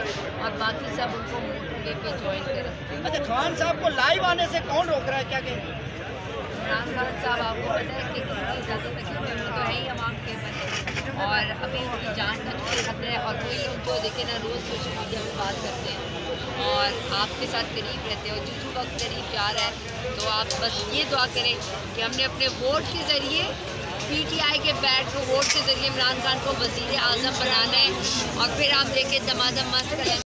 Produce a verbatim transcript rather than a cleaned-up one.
और बाकी सब उनको मोटरवे पे ज्वाइन करें। अच्छा, खान साहब को लाइव आने से कौन रोक रहा है, क्या कहेंगे? इमरान खान साहब आपको पता है कि कितनी ज़्यादा तकलीफ है, वो तो है ही आवाम के बने, और अभी उनकी जान का चुके खतरे है। और कोई लोग जो देखे ना रोज़ सोशल मीडिया में बात करते हैं और आपके साथ करीब रहते हैं, और जिस वक्त करीब जा रहा है तो आप बस ये दुआ करें कि हमने अपने वोट के ज़रिए पीटीआई के बैट को वोट के ज़रिए इमरान खान को वज़ीर आज़म बनाना है, और फिर आप देखें दमादम मस्त करें।